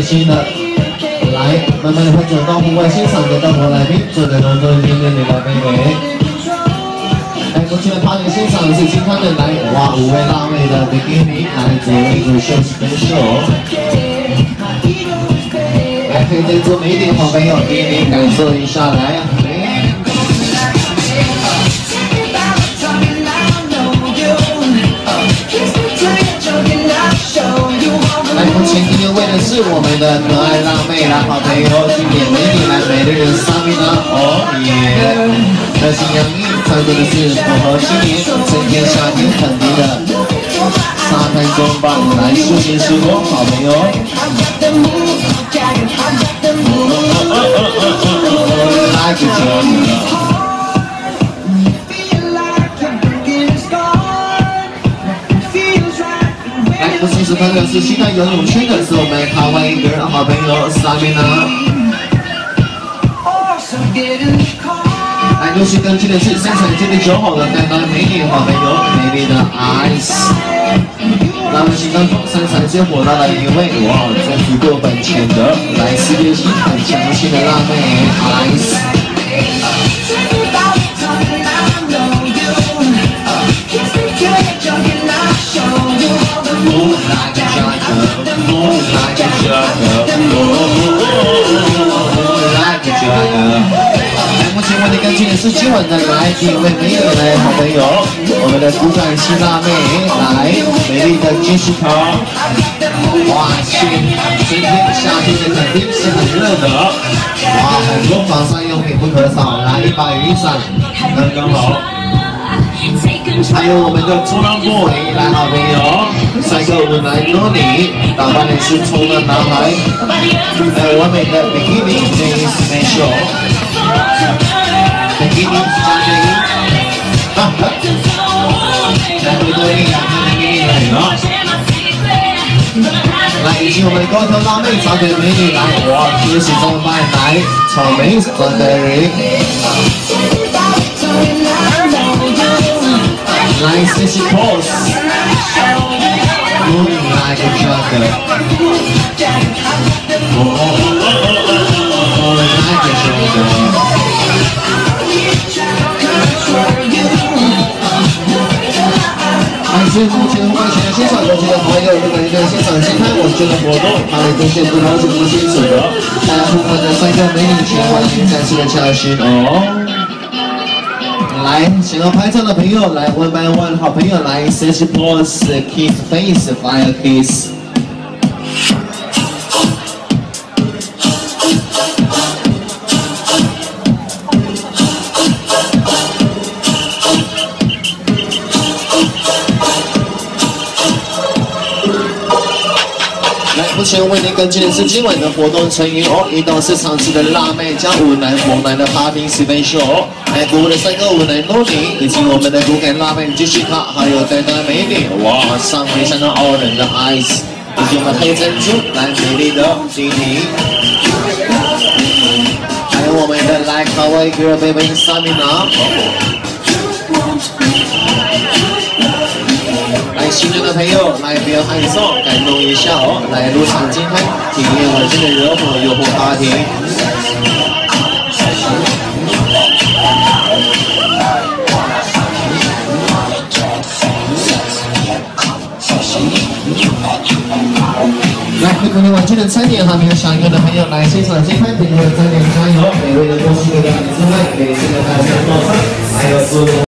心的。来，慢慢的会走到户外现场的到我来宾，坐在当中今天的来宾为。来，目前的趴点现场是今天的来哇5位辣妹的 bikini 来做一组休息分手。来，可以在座每一点好朋友给你感受一下来。来，目前第6位的是我们的可爱辣妹啦，好朋友，经典美女来美丽的Samina，哦耶！热情洋溢，穿着的是符合今年春天夏天肯定的沙滩装扮，来休闲时光，好朋友。来，就这样。同时朋友是现在游泳圈的是我们台湾一个好朋友Samina。来，陆续跟进的是生产线的9号的担当美女好朋友美丽的 Ice。那我们心当中生产线火辣的一位，哇，赚足够本钱的，来世界性很强劲的辣妹 Ice。目前为你跟进的是今晚的来第1位美女来好朋友，我们的骨感系辣妹来美丽的Jessica。哇，春天夏天的肯定是很热的，哇，很多防晒用品不可少，来一把雨伞刚刚好。还有我们的冲浪 boy 来好朋友，帅哥我们来多你，打扮的是冲浪男孩，还有完美的 bikini day special bikini 加内衣，来回多一两个美女来了，来以及我们的高头辣妹长腿美女来，哇，贴士装扮来草莓 strawberry。来 sexy pose， looking like a jogger， like a jogger。来自目前户外圈的现场的这个朋友，如果你在现场先看我这个活动，它的动线不了解不清楚的，大家部分的帅哥美女请欢迎再次的加薪哦。来，想要拍照的朋友来 one by one， 好朋友来 sexy pose kiss face fire kiss。目前为您跟进的是今晚的活动成员哦，1到4场次的辣妹加舞男猛男的 party special， 来鼓舞的帅哥舞男多尼，以及我们的骨感辣妹Jessica，还有担当美女哇，上回相当傲人的 Ice， 以及我们黑珍珠来美丽的丁宁，还有我们的来卡哇伊 girl baby Samina。来，新人的朋友来不要害臊，感动一下哦！来入场金开，体验我这个热火诱惑party。来，为昨天晚间的餐点还没有享用的朋友，来现场先看点的餐点加油！美味的东西给大家之外，给这个大家冒饭，还有做。